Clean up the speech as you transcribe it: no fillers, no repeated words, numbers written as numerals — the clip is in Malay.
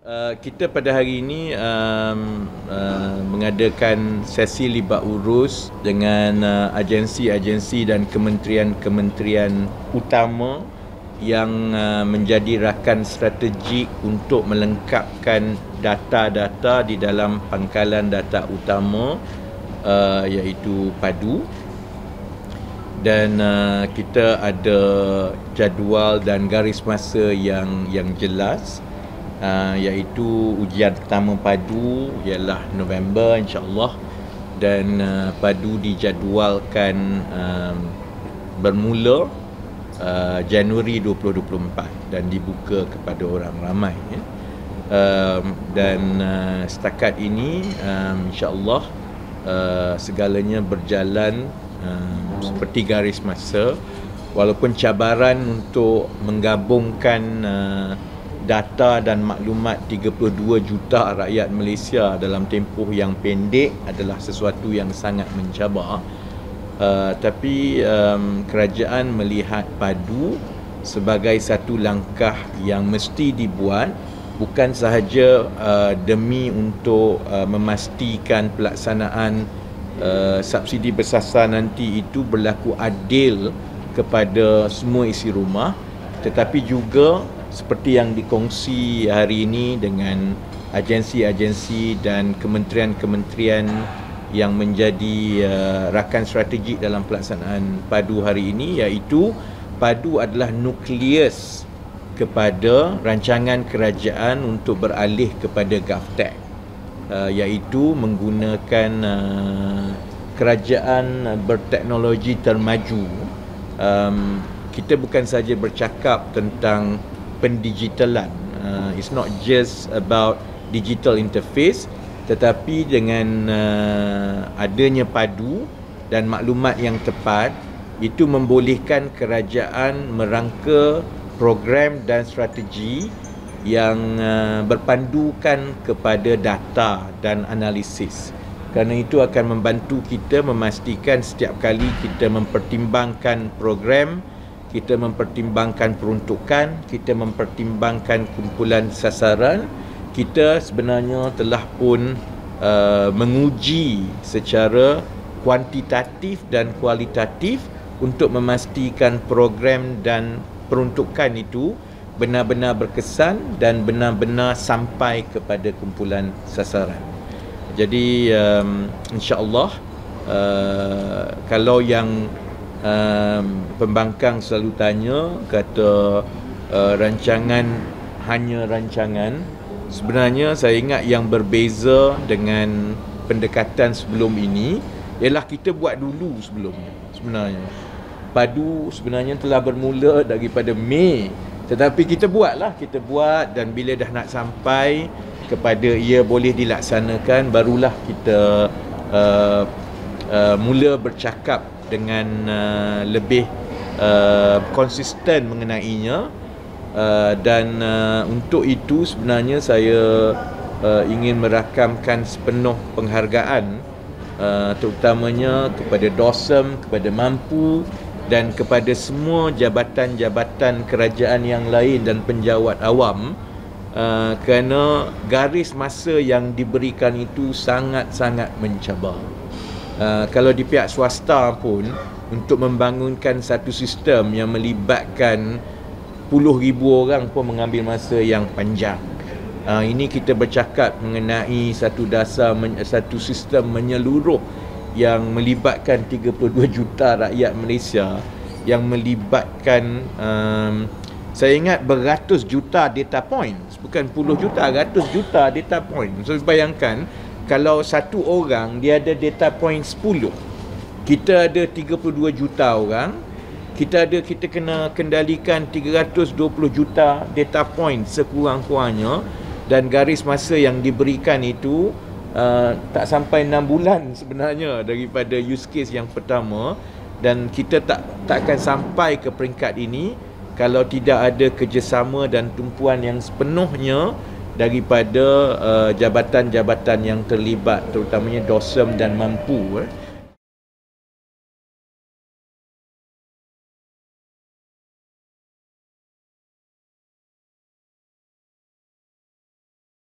Kita pada hari ini mengadakan sesi libat urus dengan agensi-agensi dan kementerian-kementerian utama yang menjadi rakan strategik untuk melengkapkan data-data di dalam pangkalan data utama, iaitu PADU. Dan kita ada jadual dan garis masa yang jelas, iaitu ujian pertama PADU ialah November insya-Allah, dan PADU dijadualkan bermula Januari 2024 dan dibuka kepada orang ramai, ya. Dan setakat ini insya-Allah segalanya berjalan seperti garis masa, walaupun cabaran untuk menggabungkan data dan maklumat 32 juta rakyat Malaysia dalam tempoh yang pendek adalah sesuatu yang sangat mencabar. Tapi kerajaan melihat PADU sebagai satu langkah yang mesti dibuat, bukan sahaja demi untuk memastikan pelaksanaan subsidi bersasar nanti itu berlaku adil kepada semua isi rumah, tetapi juga seperti yang dikongsi hari ini dengan agensi-agensi dan kementerian-kementerian yang menjadi rakan strategik dalam pelaksanaan PADU hari ini, iaitu PADU adalah nukleus kepada rancangan kerajaan untuk beralih kepada GovTech, iaitu menggunakan kerajaan berteknologi termaju. Kita bukan saja bercakap tentang pendigitalan, it's not just about digital interface, tetapi dengan adanya PADU dan maklumat yang tepat, itu membolehkan kerajaan merangka program dan strategi yang berpandukan kepada data dan analisis. Kerana itu akan membantu kita memastikan setiap kali kita mempertimbangkan program, kita mempertimbangkan peruntukan, kita mempertimbangkan kumpulan sasaran, kita sebenarnya telah pun menguji secara kuantitatif dan kualitatif untuk memastikan program dan peruntukan itu benar-benar berkesan dan benar-benar sampai kepada kumpulan sasaran. Jadi insya-Allah, kalau yang pembangkang selalu tanya, kata rancangan hanya rancangan, sebenarnya saya ingat yang berbeza dengan pendekatan sebelum ini ialah kita buat dulu sebelumnya. Sebenarnya PADU sebenarnya telah bermula daripada Mei, tetapi kita buat, dan bila dah nak sampai kepada ia boleh dilaksanakan, barulah kita mula bercakap dengan lebih konsisten mengenainya, dan untuk itu sebenarnya saya ingin merakamkan sepenuh penghargaan, terutamanya kepada DOSM, kepada Mampu, dan kepada semua jabatan-jabatan kerajaan yang lain dan penjawat awam, kerana garis masa yang diberikan itu sangat-sangat mencabar. Kalau di pihak swasta pun, untuk membangunkan satu sistem yang melibatkan puluh ribu orang pun mengambil masa yang panjang. Ini kita bercakap mengenai satu sistem menyeluruh yang melibatkan 32 juta rakyat Malaysia, yang melibatkan saya ingat beratus juta data points, bukan puluh juta, ratus juta data points. So bayangkan, kalau satu orang dia ada data point 10, kita ada 32 juta orang, kita kena kendalikan 320 juta data point sekurang-kurangnya, dan garis masa yang diberikan itu tak sampai 6 bulan sebenarnya daripada use case yang pertama, dan kita tak akan sampai ke peringkat ini kalau tidak ada kerjasama dan tumpuan yang sepenuhnya daripada jabatan-jabatan yang terlibat, terutamanya DOSM dan Mampu.